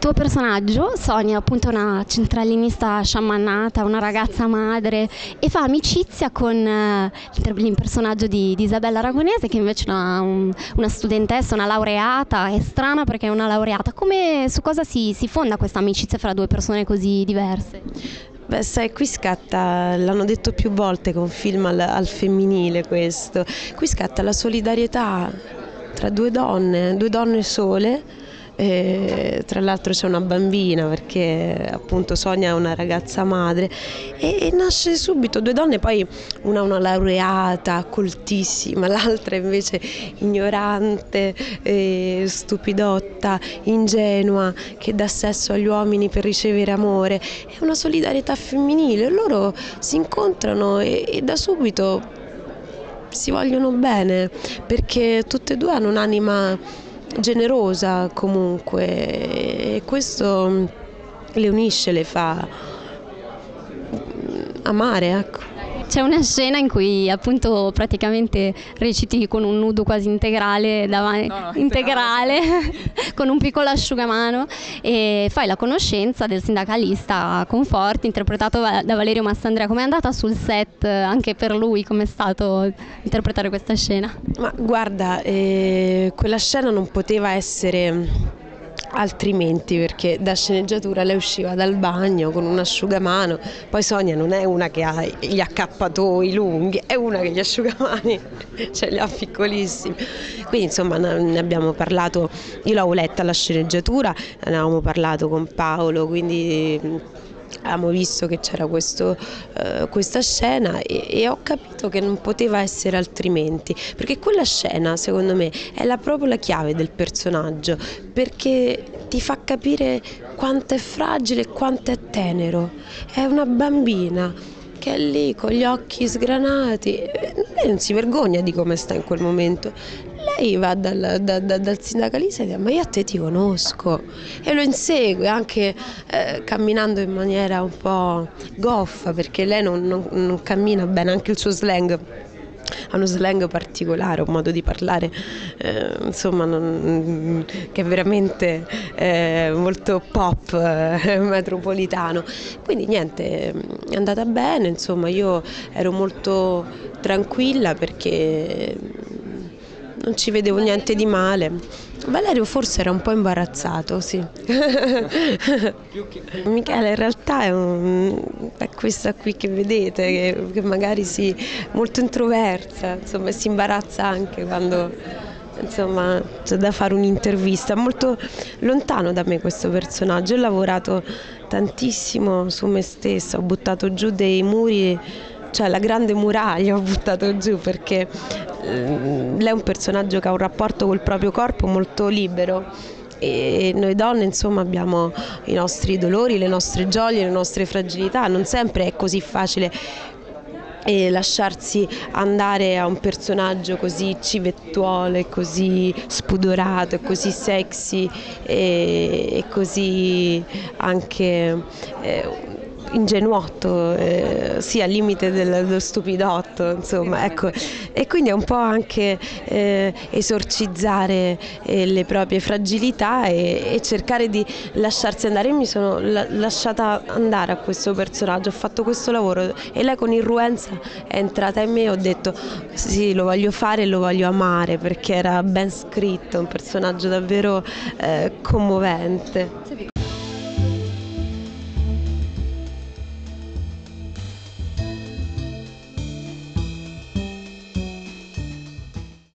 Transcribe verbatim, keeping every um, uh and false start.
tuo personaggio, Sonia, è appunto una centralinista sciamannata, una ragazza madre, e fa amicizia con eh, il personaggio di, di Isabella Aragonese, che invece è una, un- una studentessa, una laureata. È strana perché è una laureata. Come, su cosa si, si fonda questa amicizia fra due persone così diverse? Beh, sai, qui scatta, l'hanno detto più volte che è un film al, al femminile questo, qui scatta la solidarietà tra due donne, due donne sole, e tra l'altro c'è una bambina perché appunto Sonia è una ragazza madre e, e nasce subito due donne, poi una una laureata, coltissima, l'altra invece ignorante, eh, stupidotta, ingenua, che dà sesso agli uomini per ricevere amore. È una solidarietà femminile, loro si incontrano e, e da subito si vogliono bene perché tutte e due hanno un'anima generosa comunque e questo le unisce, le fa amare, ecco. C'è una scena in cui appunto praticamente reciti con un nudo quasi integrale, davanti, No, no, integrale con un piccolo asciugamano, e fai la conoscenza del sindacalista Conforti, interpretato va- da Valerio Massandrea. Com'è andata sul set eh, anche per lui? Com'è stato interpretare questa scena? Ma guarda, eh, quella scena non poteva essere altrimenti perché da sceneggiatura lei usciva dal bagno con un asciugamano, poi Sonia non è una che ha gli accappatoi lunghi, è una che gli asciugamani ce li ha piccolissimi, quindi insomma ne abbiamo parlato, io l'avevo letta la sceneggiatura, ne avevamo parlato con Paolo, quindi abbiamo visto che c'era questo, eh, questa scena e, e ho capito che non poteva essere altrimenti, perché quella scena secondo me è la, proprio la chiave del personaggio, perché ti fa capire quanto è fragile e quanto è tenero. È una bambina che è lì con gli occhi sgranati, e lei non si vergogna di come sta in quel momento. Lei va dal, da- da- dal sindacalista e dice: ma io a te ti conosco, e lo insegue anche eh, camminando in maniera un po' goffa perché lei non, non- non cammina bene, anche il suo slang ha uno slang particolare, un modo di parlare eh, insomma non- che è veramente eh, molto pop, eh, metropolitano, quindi niente, è andata bene, insomma io ero molto tranquilla perché non ci vedevo niente di male. Valerio forse era un po' imbarazzato, sì. Michele in realtà è, un, è questa qui che vedete, che, che magari sì, molto introversa, insomma, e si imbarazza anche quando insomma c'è da fare un'intervista. È molto lontano da me questo personaggio, ho lavorato tantissimo su me stessa, ho buttato giù dei muri, cioè la grande muraglia ho buttato giù perché eh, lei è un personaggio che ha un rapporto col proprio corpo molto libero e noi donne insomma abbiamo i nostri dolori, le nostre gioie, le nostre fragilità, non sempre è così facile e lasciarsi andare a un personaggio così civettuolo e così spudorato e così sexy e, e così anche eh, ingenuotto, eh, sì, al limite del, dello stupidotto, insomma, ecco. E quindi è un po' anche eh, esorcizzare eh, le proprie fragilità e, e cercare di lasciarsi andare. Io mi sono la- lasciata andare a questo personaggio, ho fatto questo lavoro e lei con irruenza è entrata in me e ho detto sì, lo voglio fare e lo voglio amare perché era ben scritto, un personaggio davvero eh, commovente.